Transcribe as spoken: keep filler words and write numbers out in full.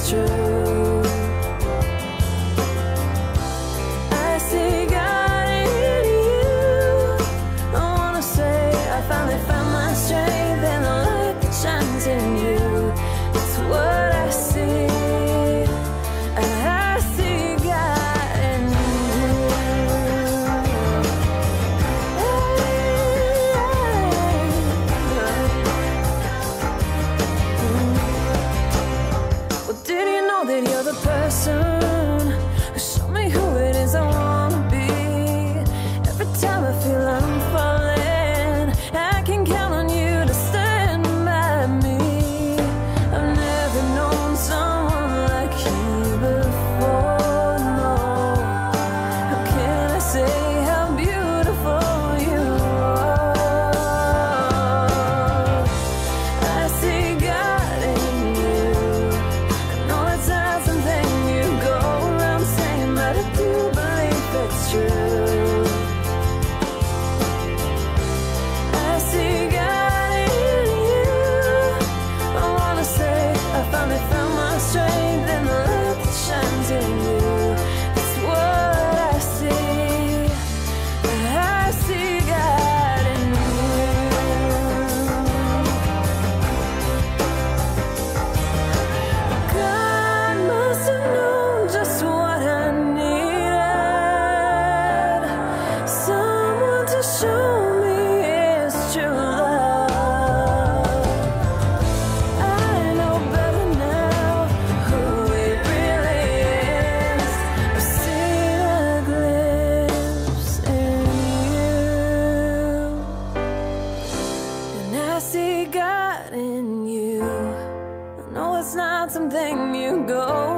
it's true. I see God in you. I wanna say I finally found my strength and the light that shines in you. It's what I see. I see God in you. Well, did you know that you're the person who showed me who it is I wanna be? Every time I feel I'm falling, I can count on you to stand by me. I've never known someone like you before, no. How can I say how beautiful you are? I see God in you. I know it's not something you go around saying, but I do believe it's true. I see God in you. I wanna say I finally found my strength and the light that shines in you. It's what I see. I see God in you. God must have known just what I needed. Someone to show me His true love. I know better now who He really is. I've seen a glimpse in you, and I see God in you. I know it's not something you go